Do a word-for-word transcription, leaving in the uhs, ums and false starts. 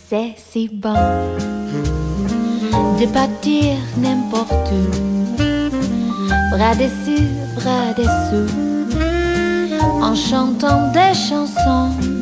c'est si bon de partir n'importe où, bras dessus, bras dessous, en chantant des chansons